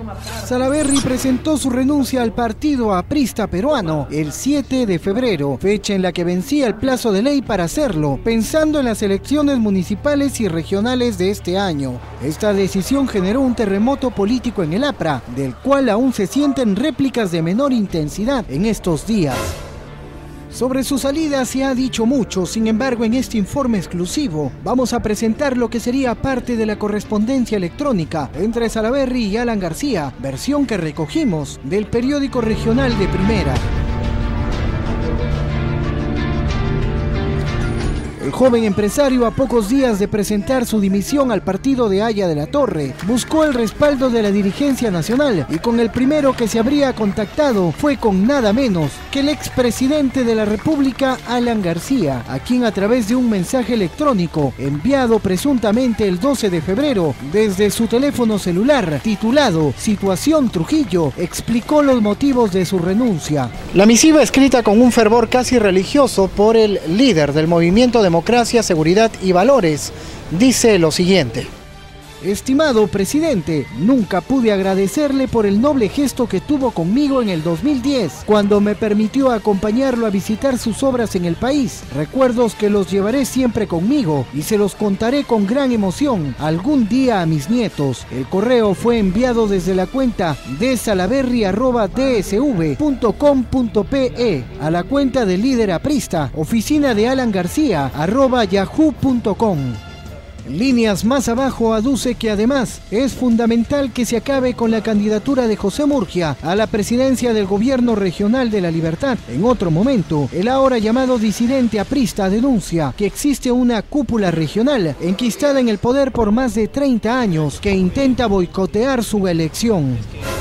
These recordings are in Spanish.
Salaverry presentó su renuncia al Partido Aprista Peruano el 7 de febrero, fecha en la que vencía el plazo de ley para hacerlo, pensando en las elecciones municipales y regionales de este año. Esta decisión generó un terremoto político en el APRA, del cual aún se sienten réplicas de menor intensidad en estos días. Sobre su salida se ha dicho mucho, sin embargo en este informe exclusivo vamos a presentar lo que sería parte de la correspondencia electrónica entre Salaverry y Alan García, versión que recogimos del periódico regional de Primera. El joven empresario, a pocos días de presentar su dimisión al partido de Haya de la Torre, buscó el respaldo de la dirigencia nacional y con el primero que se habría contactado fue con nada menos que el expresidente de la República, Alan García, a quien a través de un mensaje electrónico enviado presuntamente el 12 de febrero desde su teléfono celular, titulado Situación Trujillo, explicó los motivos de su renuncia. La misiva, escrita con un fervor casi religioso por el líder del movimiento Democracia, Seguridad y Valores, dice lo siguiente: estimado presidente, nunca pude agradecerle por el noble gesto que tuvo conmigo en el 2010, cuando me permitió acompañarlo a visitar sus obras en el país. Recuerdos que los llevaré siempre conmigo y se los contaré con gran emoción algún día a mis nietos. El correo fue enviado desde la cuenta de salaverry@dsv.com.pe a la cuenta del líder aprista, oficina de Alan García @yahoo.com. Líneas más abajo aduce que además es fundamental que se acabe con la candidatura de José Murgia a la presidencia del Gobierno Regional de la Libertad. En otro momento, el ahora llamado disidente aprista denuncia que existe una cúpula regional enquistada en el poder por más de 30 años que intenta boicotear su elección.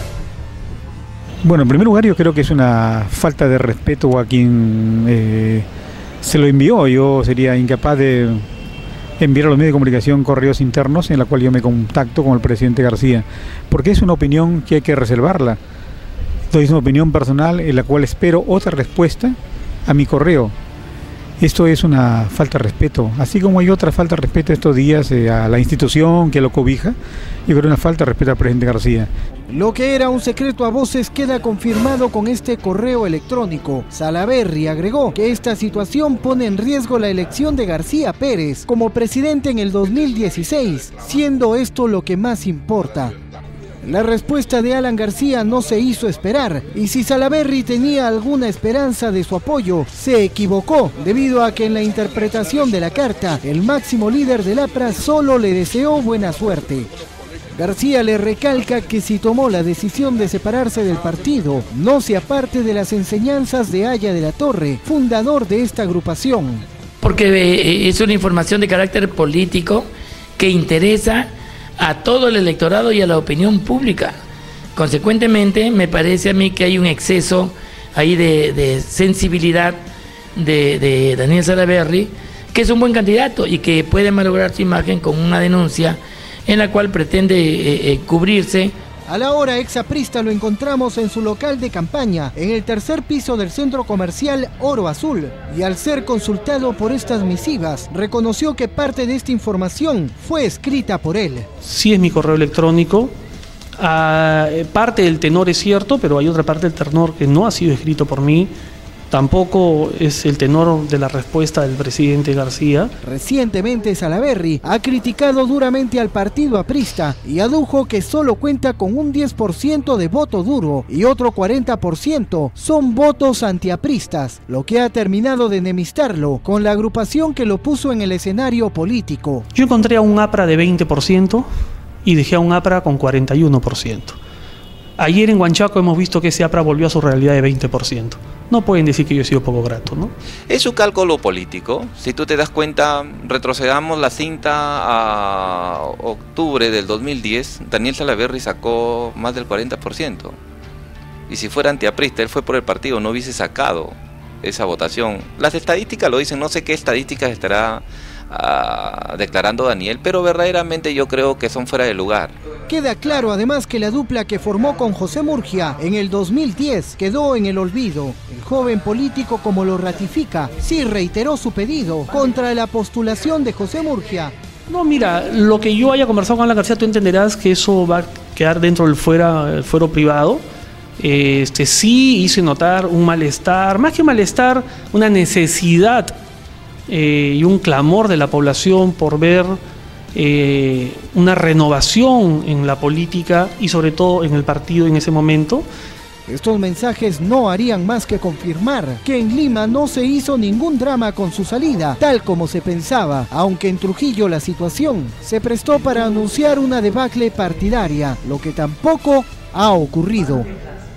Bueno, en primer lugar yo creo que es una falta de respeto a quien se lo envió. Yo sería incapaz de enviar a los medios de comunicación correos internos en la cual yo me contacto con el presidente García, porque es una opinión que hay que reservarla. Entonces es una opinión personal en la cual espero otra respuesta a mi correo. Esto es una falta de respeto, así como hay otra falta de respeto estos días a la institución que lo cobija. Yo creo una falta de respeto al presidente García. Lo que era un secreto a voces queda confirmado con este correo electrónico. Salaverry agregó que esta situación pone en riesgo la elección de García Pérez como presidente en el 2016, siendo esto lo que más importa. La respuesta de Alan García no se hizo esperar, y si Salaverry tenía alguna esperanza de su apoyo, se equivocó, debido a que en la interpretación de la carta, el máximo líder del APRA solo le deseó buena suerte. García le recalca que si tomó la decisión de separarse del partido, no se aparte de las enseñanzas de Haya de la Torre, fundador de esta agrupación. Porque es una información de carácter político que interesa a todo el electorado y a la opinión pública. Consecuentemente, me parece a mí que hay un exceso ahí de sensibilidad de Daniel Salaverry, que es un buen candidato y que puede malograr su imagen con una denuncia en la cual pretende cubrirse. A la hora exaprista lo encontramos en su local de campaña, en el tercer piso del centro comercial Oro Azul, y al ser consultado por estas misivas, reconoció que parte de esta información fue escrita por él. Sí es mi correo electrónico, parte del tenor es cierto, pero hay otra parte del tenor que no ha sido escrito por mí. Tampoco es el tenor de la respuesta del presidente García. Recientemente Salaverry ha criticado duramente al partido aprista y adujo que solo cuenta con un 10% de voto duro y otro 40% son votos antiapristas, lo que ha terminado de enemistarlo con la agrupación que lo puso en el escenario político. Yo encontré a un APRA de 20% y dejé a un APRA con 41%. Ayer en Huanchaco hemos visto que ese APRA volvió a su realidad de 20%. No pueden decir que yo he sido poco grato, ¿no? Es su cálculo político. Si tú te das cuenta, retrocedamos la cinta a octubre del 2010, Daniel Salaverry sacó más del 40%. Y si fuera antiaprista, él fue por el partido, no hubiese sacado esa votación. Las estadísticas lo dicen, no sé qué estadísticas estará declarando Daniel, pero verdaderamente yo creo que son fuera de lugar. Queda claro además que la dupla que formó con José Murgia en el 2010 quedó en el olvido. El joven político, como lo ratifica, sí reiteró su pedido contra la postulación de José Murgia No, mira, lo que yo haya conversado con Alan García, tú entenderás que eso va a quedar dentro del fuero privado. Sí hice notar un malestar, más que malestar, una necesidad y un clamor de la población por ver una renovación en la política y sobre todo en el partido en ese momento. Estos mensajes no harían más que confirmar que en Lima no se hizo ningún drama con su salida, tal como se pensaba, aunque en Trujillo la situación se prestó para anunciar una debacle partidaria, lo que tampoco ha ocurrido.